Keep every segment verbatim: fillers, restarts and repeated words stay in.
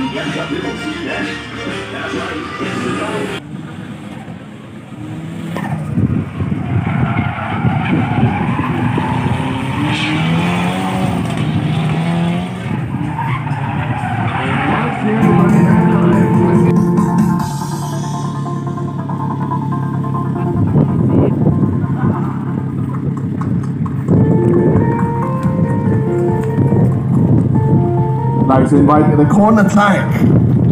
I'd like to invite the corner tank.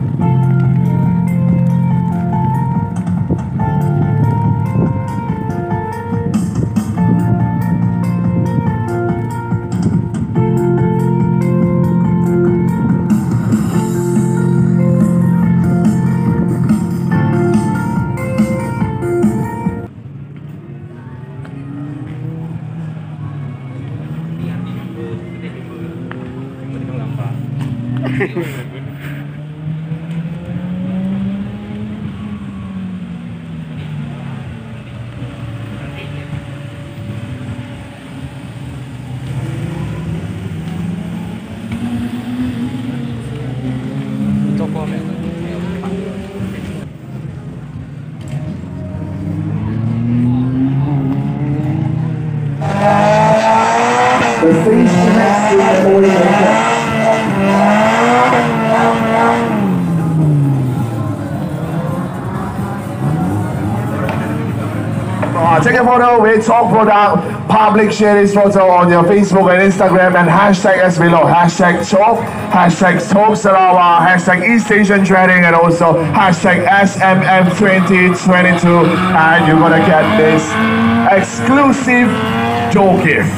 The station next to the Malaysia. Uh, take a photo with top product, public share this photo on your Facebook and Instagram and hashtag as below, hashtag top, hashtag top Sarawak, hashtag East Asian Trading and also hashtag S M M twenty twenty-two, and you're gonna get this exclusive door gift.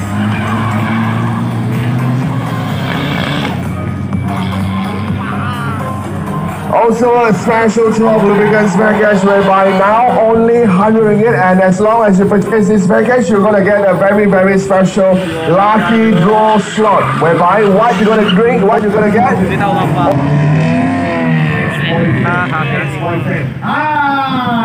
Also a special top lubricants package whereby now only one hundred ringgit, and as long as you purchase this package you're gonna get a very very special lucky draw slot whereby what you're gonna drink, what you're gonna get. Ah.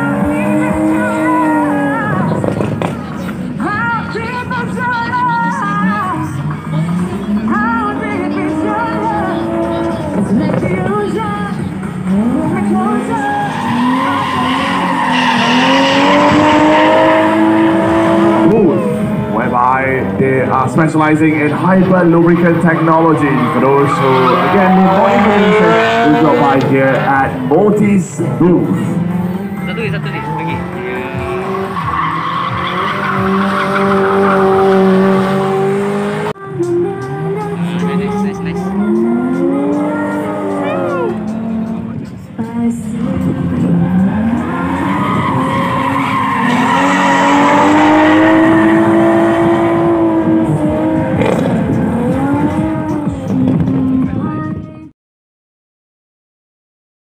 Whereby they are specializing in hyper lubricant technology. For those who again need more information, you go by here at Moti's booth. Satu lagi, satu lagi.